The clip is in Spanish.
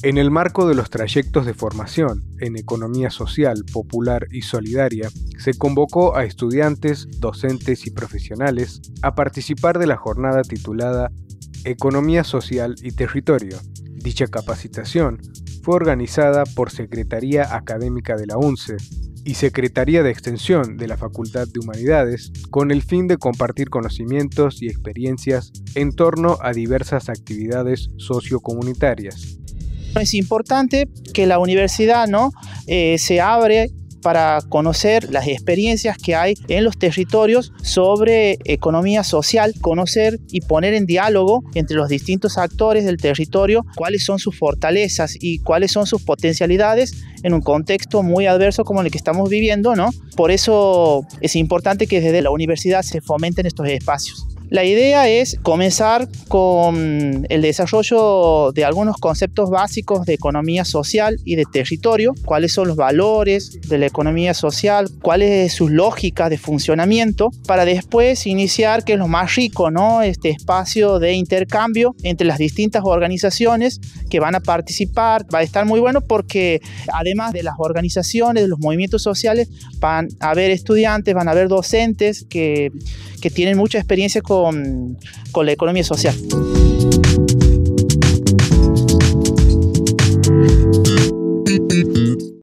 En el marco de los trayectos de formación en economía social, popular y solidaria, se convocó a estudiantes, docentes y profesionales a participar de la jornada titulada Economía Social y Territorio. Dicha capacitación fue organizada por Secretaría Académica de la UNCE y Secretaría de Extensión de la Facultad de Humanidades, con el fin de compartir conocimientos y experiencias en torno a diversas actividades sociocomunitarias. Es importante que la universidad se abre para conocer las experiencias que hay en los territorios sobre economía social, conocer y poner en diálogo entre los distintos actores del territorio cuáles son sus fortalezas y cuáles son sus potencialidades en un contexto muy adverso como el que estamos viviendo, ¿no? Por eso es importante que desde la universidad se fomenten estos espacios. La idea es comenzar con el desarrollo de algunos conceptos básicos de economía social y de territorio, cuáles son los valores de la economía social, cuáles son sus lógicas de funcionamiento, para después iniciar, que es lo más rico, ¿no? Este espacio de intercambio entre las distintas organizaciones que van a participar. Va a estar muy bueno porque además de las organizaciones, de los movimientos sociales, van a haber estudiantes, van a haber docentes que tienen mucha experiencia con la economía social.